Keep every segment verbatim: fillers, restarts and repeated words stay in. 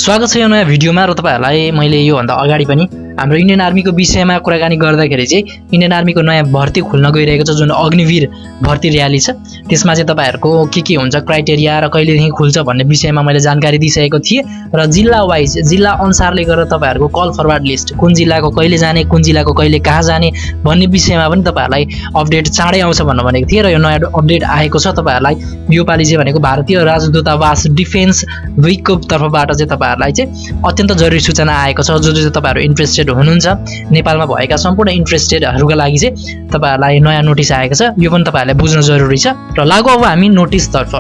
स्वागत छ यो नयाँ भिडियोमा र तपाईहरुलाई मैले यो भन्दा अगाडि पनि हाम्रो इन्डियन आर्मीको विषयमा कुराकानी गर्दाखेरि चाहिँ इन्डियन आर्मीको नयाँ भर्ती खुल्न गइरहेको छ जुन अग्निवीर भर्ती र्याली छ त्यसमा चाहिँ तपाईहरुको के के हुन्छ क्राइटेरिया र कहिलेदेखि खुल्छ भन्ने विषयमा मैले जानकारी दिइसकेको थिए र जिल्ला वाइज जिल्ला अनुसारले गरेर तपाईहरुको कल फरवर्ड लिस्ट कुन जिल्लाको कहिले जाने कुन जिल्लाको कहिले कहाँ जाने भन्ने विषयमा पनि तपाईहरुलाई अपडेट चाँडै आउँछ भन्नु भनेको थिए र यो नयाँ अपडेट आएको छ तपाईहरुलाई यो पालि चाहिँ भनेको भारतीय राजदूतावास डिफेन्स विकको तर्फबाट चाहिँ तपाईहरुलाई चाहिँ अत्यन्त जरुरी सूचना आएको छ जो जो तपाईहरु इन्ट्रेस्टेड हुनुहुन्छ नेपालमा भएका सम्पूर्ण इन्ट्रेस्टेडहरुको लागि चाहिँ तपाईहरुलाई नयाँ नोटिस आएको छ यो पनि तपाईहरुले बुझ्न जरुरी छ र लागु अब हामी नोटिस तर्फ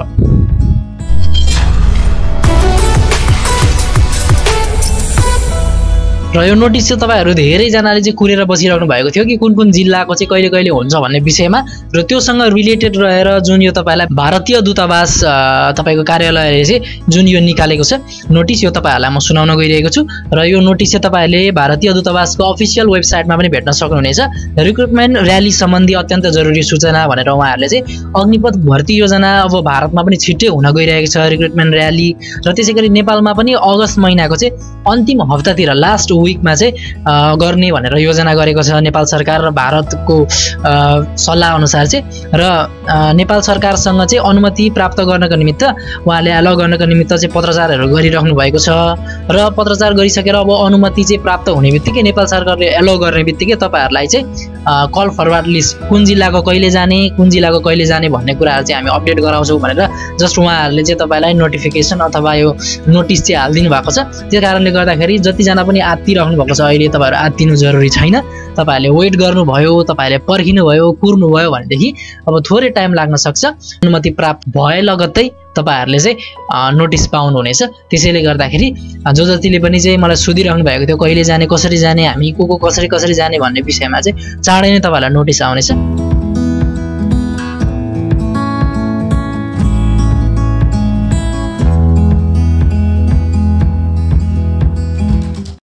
र यो नोटिस चाहिँ तपाईहरु धेरै जनाले चाहिँ कुरेर बसिराख्नु भएको थियो कि कुन कुन जिल्लाको चाहिँ कहिले कहिले हुन्छ भन्ने विषयमा र त्योसँग रिलेटेड रहेर जुन यो तपाईलाई भारतीय दूतावास तपाईको कार्यालयले चाहिँ जुन यो निकालेको छ नोटिस यो तपाईहरुलाई म सुनाउन गइरहेको छु र यो नोटिस चाहिँ तपाईहरुले भारतीय दूतावासको अफिसियल वेबसाइटमा पनि भेट्न सक्नुहुनेछ रिक्रुटमेन्ट र्याली सम्बन्धी अत्यन्त जरुरी सूचना भनेर उहाँहरुले चाहिँ अग्निपथ भर्ती योजना अब भारतमा पनि छिट्टै हुन गइरहेको छ रिक्रुटमेन्ट र्याली र त्यसैगरी नेपालमा पनि अगस्त महिनाको चाहिँ अन्तिम हप्तातिर लास्ट विकमा चाहिँ गर्ने भनेर योजना गरेको छ नेपाल सरकार र भारतको सल्लाह अनुसार चाहिँ र नेपाल सरकारसँग चाहिँ अनुमति प्राप्त गर्नको निमित्त उहाँले एलो गर्नको निमित्त चाहिँ पत्रचारहरू गरिराख्नु भएको छ र पत्रचार गरिसकेर अब अनुमति चाहिँ प्राप्त हुने बित्तिकै नेपाल सरकारले एलो गर्ने बित्तिकै तपाईहरुलाई चाहिँ कल फरवर्ड लिस्ट कुन जिल्लाको कहिले जाने कुन जिल्लाको कहिले जाने भन्ने कुराहरु चाहिँ हामी अपडेट गराउँछौं भनेर जस्ट उहाँहरुले चाहिँ तपाईलाई नोटिफिकेसन अथवा यो नोटिस चाहिँ हाल्दिनु भएको छ त्यस कारणले गर्दाखेरि जति जना पनि आत्तिराख्नु भएको छ अहिले तपाईहरु आत्तिनु जरुरी छैन तपाईहरुले वेट गर्नुभयो तपाईहरुले पर्खिनु भयो कुर्नु भयो भनेदेखि अब थोरै टाइम लाग्न सक्छ अनुमति प्राप्त भए लगत्तै तपाईहरुले चाहिँ नोटिस पाउनु हुनेछ त्यसैले गर्दाखेरि जो जतिले पनि चाहिँ मलाई सोधिराख्नु भएको थियो कहिले जाने कसरी जाने हामी को को कसरी कसरी जाने भन्ने विषयमा चाहिँ चाँडै नै तपाईहरुलाई नोटिस आउनेछ